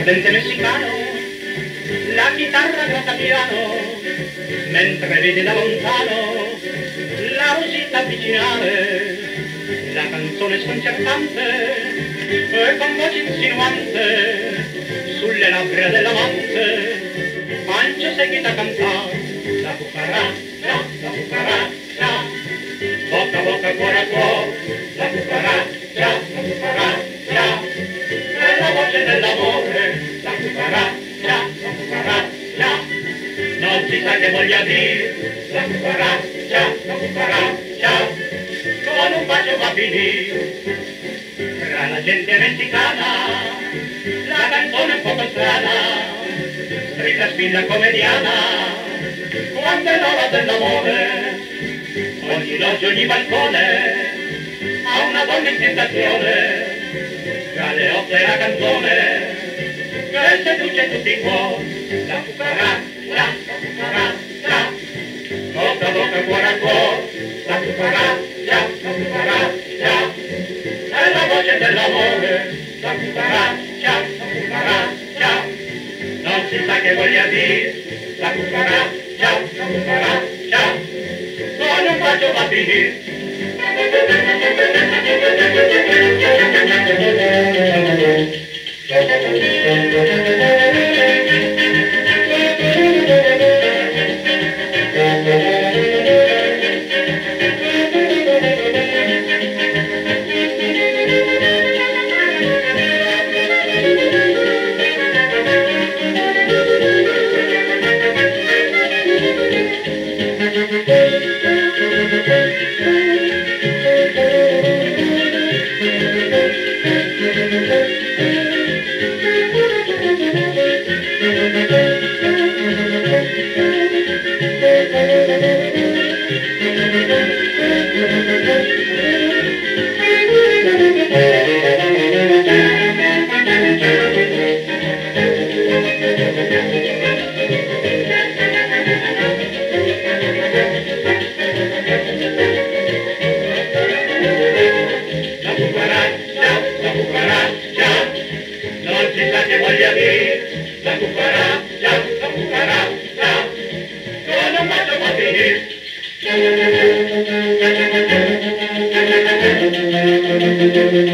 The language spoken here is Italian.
cantante messicano, la chitarra gratta piano, mentre vede da lontano la rosita avvicinare, la canzone sconcertante e con voce insinuante sulle labbra dell'amante Pancio seguita a cantare la cucaraccia, bocca a bocca, cuore a cuore, la cucaraccia, è la voce dell'amore, la cucaraccia, non si sa che voglia dire, la cucaraccia, con un bacio va a finire. Tra la gente messicana, la canzone è un poco strana, strilla spilla comediana, quando è l'ora dell'amore, ogni loggia, ogni balcone, ha una donna in tentazione, tra le otto e la canzone, che seduce tutti i cuori, la cucaraccia, bocca a bocca, cuore a cuore, la cucaraccia, è la voce dell'amore, la cucaraccia, non si sa che voglia dire, la cucaraccia, con un bacio va a finire. Non si sa che voglia dire, la cucaraccia, con un bacio va a finire.